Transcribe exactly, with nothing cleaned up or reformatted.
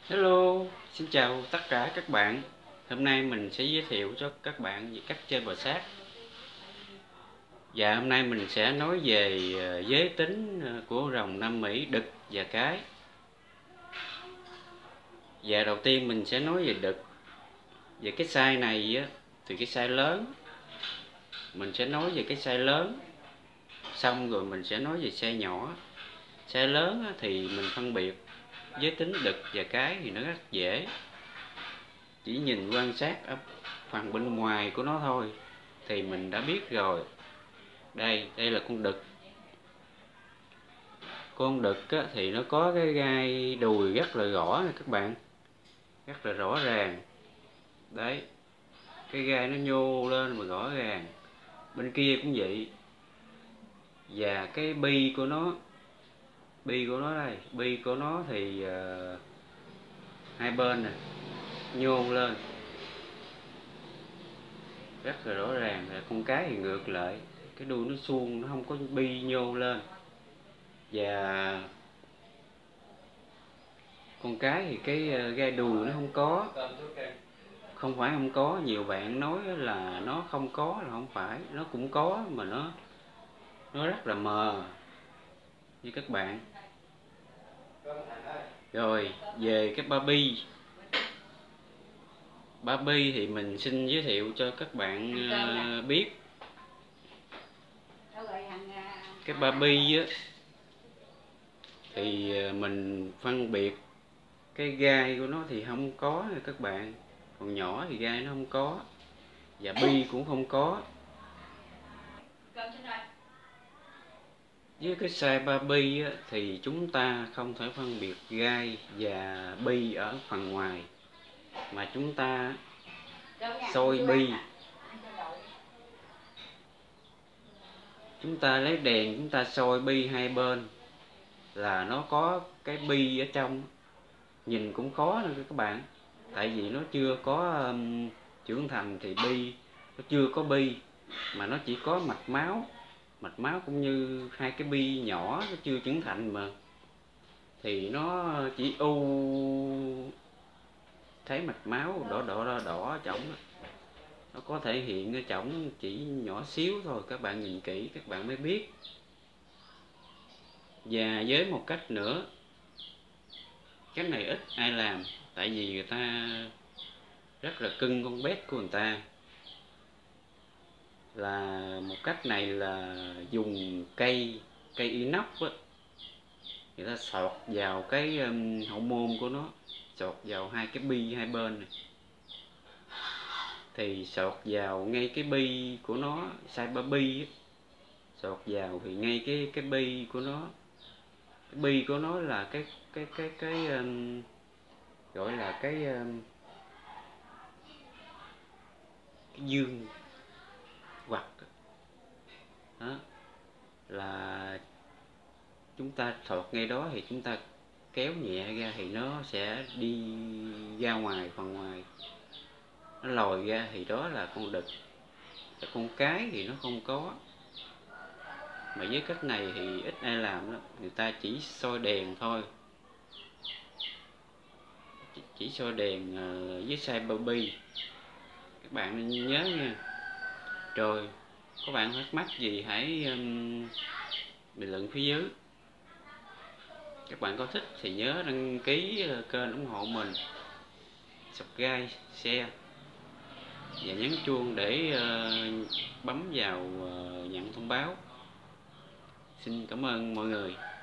Hello, xin chào tất cả các bạn. Hôm nay mình sẽ giới thiệu cho các bạn về cách chơi bò sát. Và hôm nay mình sẽ nói về ờ, giới tính ờ, của rồng Nam Mỹ đực và cái. Và đầu tiên mình sẽ nói về đực. Về cái size này á, thì cái size lớn. Mình sẽ nói về cái size lớn. Xong rồi mình sẽ nói về size nhỏ. Size lớn á, thì mình phân biệt giới tính đực và cái thì nó rất dễ. Chỉ nhìn quan sát ở phần bên ngoài của nó thôi thì mình đã biết rồi. Đây, đây là con đực. Con đực á, thì nó có cái gai đùi rất là rõ nè các bạn, rất là rõ ràng. Đấy, cái gai nó nhô lên mà rõ ràng. Bên kia cũng vậy. Và cái bi của nó, bi của nó đây, bi của nó thì uh, hai bên nè nhô lên rất là rõ ràng. Là con cái thì ngược lại, cái đuôi nó suông, nó không có bi nhô lên. Và con cái thì cái gai đùi nó không có. Không phải không có, nhiều bạn nói là nó không có là không phải, nó cũng có mà nó nó rất là mờ như các bạn. Rồi về cái ba bi, ba bi thì mình xin giới thiệu cho các bạn uh, biết. Cái ba bi á thì mình phân biệt cái gai của nó thì không có nha các bạn. Còn nhỏ thì gai nó không có, và bi cũng không có. Với cái size ba bi á, thì chúng ta không thể phân biệt gai và bi ở phần ngoài, mà chúng ta soi bi. Chúng ta lấy đèn, chúng ta soi bi hai bên là nó có cái bi ở trong. Nhìn cũng khó nữa các bạn, tại vì nó chưa có um, trưởng thành thì bi nó chưa có bi, mà nó chỉ có mạch máu. Mạch máu cũng như hai cái bi nhỏ nó chưa trưởng thành mà, thì nó chỉ u thấy mạch máu đỏ đỏ đỏ đỏ ở trỏng. Nó có thể hiện ở trỏng chỉ nhỏ xíu thôi, các bạn nhìn kỹ các bạn mới biết. Và với một cách nữa, cách này ít ai làm, tại vì người ta rất là cưng con bé của người ta. Là một cách này là dùng cây cây inox á, người ta sọt vào cái um, hậu môn của nó, sọt vào hai cái bi hai bên này. Thì sọt vào ngay cái bi của nó, size ba bi á, sọt vào thì ngay cái cái bi của nó, cái bi của nó là cái cái cái cái um, gọi là cái um, cái dương vật đó. Là chúng ta thọt ngay đó thì chúng ta kéo nhẹ ra thì nó sẽ đi ra ngoài, phần ngoài nó lòi ra, thì đó là con đực. Con cái thì nó không có. Mà với cách này thì ít ai làm đó, người ta chỉ soi đèn thôi, chỉ, chỉ soi đèn uh, với size ba bi. Các bạn nên nhớ nha. Rồi các bạn thắc mắc gì hãy um, bình luận phía dưới. Các bạn có thích thì nhớ đăng ký kênh ủng hộ mình, subscribe, share và nhấn chuông để uh, bấm vào uh, nhận thông báo. Xin cảm ơn mọi người.